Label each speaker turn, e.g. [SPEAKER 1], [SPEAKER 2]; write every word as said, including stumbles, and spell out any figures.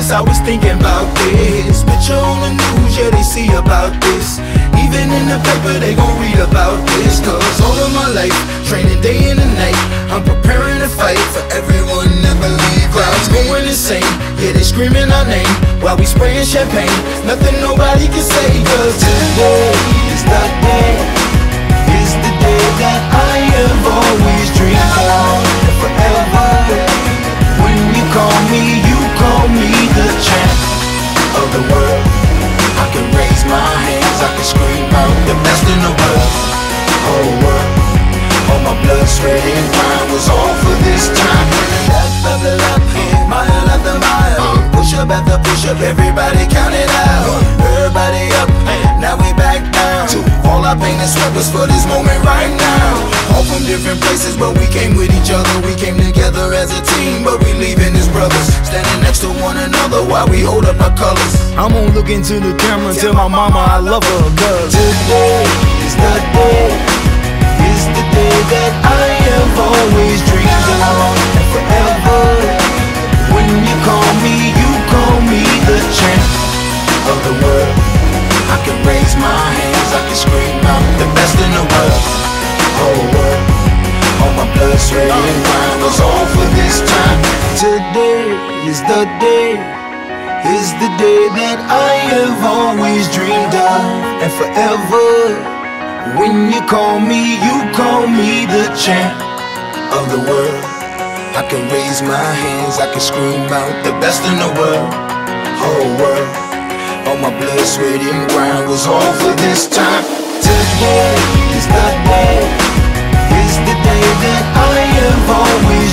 [SPEAKER 1] this, I was thinking about this. Picture on the news, yeah, they see about this. Even in the paper, they gon' read about this. Cause all of my life, training day and night, I'm preparing to fight for everyone that believe. Crowds going insane, yeah, they screaming our name while we spraying champagne. Nothing nobody can say. Cause today is the day, is the day that I have always dreamed of. Forever, when you call me, you call me the champ of the world. I can raise my hands, I can scream out the best in the world. Whole world, all my blood, sweat and grind was all for this time. Left after left, mile after mile, push up after push up, everybody count it out. Everybody up, now we back down. All our pain and sweat was for this moment right now. All from different places, but we came with each other. We came together as a team, but we leaving as brothers. Standing next to one another while we hold up our colors. I'm gonna look into the camera and tell my mama I love her. Cause today is the day, is the day that I have always dreamed of. And forever, when you call me, you call me the champ of the world. I can raise my hands, I can scream out the best in the world. Whole world, all my blood, sweat and grind was all for this time. Today is the day, is the day that I have always dreamed of. And forever, when you call me, you call me the champ of the world. I can raise my hands, I can scream out the best in the world. Whole world, all my blood, sweat and grind was all for this time. Today is the day, is the day that I have always